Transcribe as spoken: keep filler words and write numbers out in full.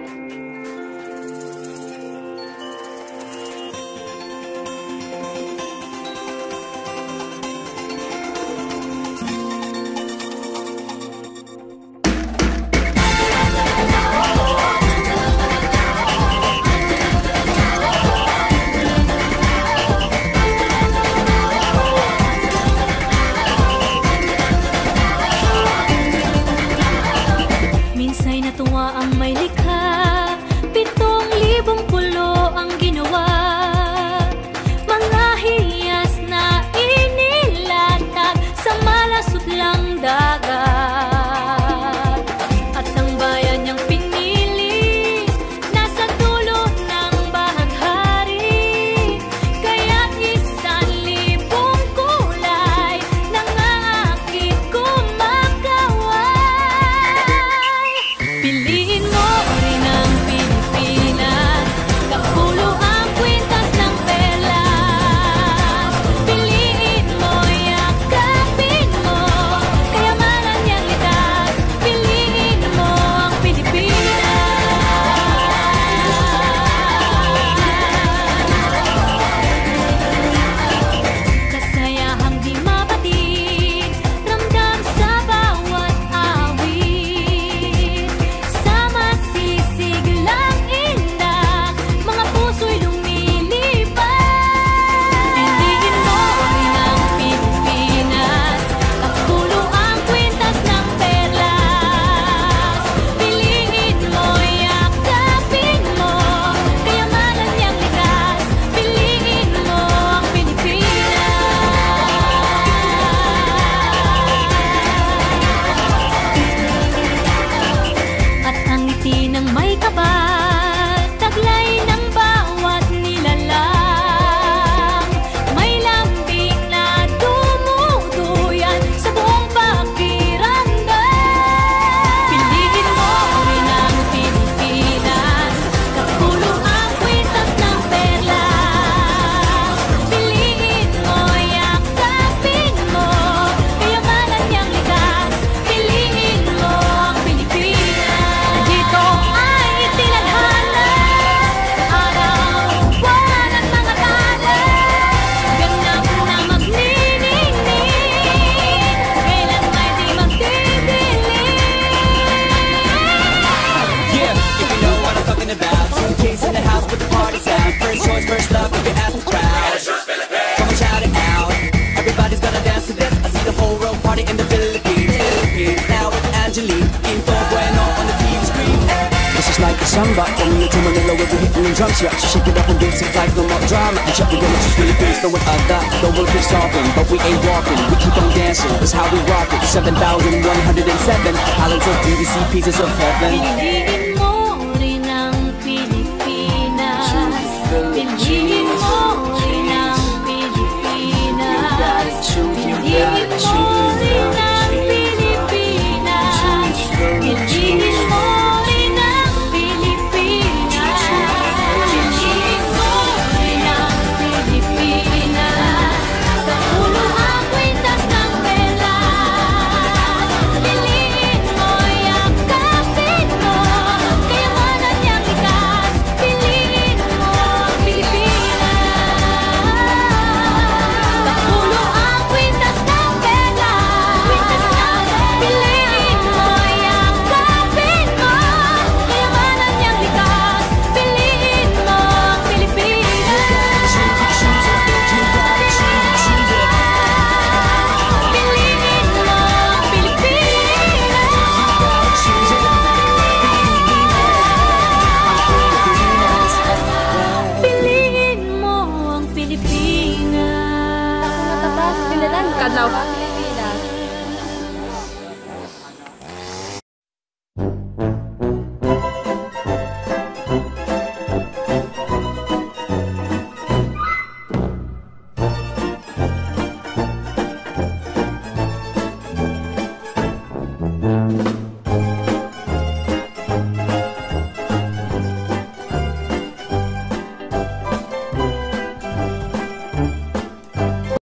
Samba, coming into Manila with the hitting and drums, yeah. She shake it up and dance it like no more drama. And shut the gun, just Philippines, know what I got. Don't work is talking, but we ain't walking. We keep on dancing, that's how we rock it. Seven thousand one hundred and seven islands of B B C pieces of heaven.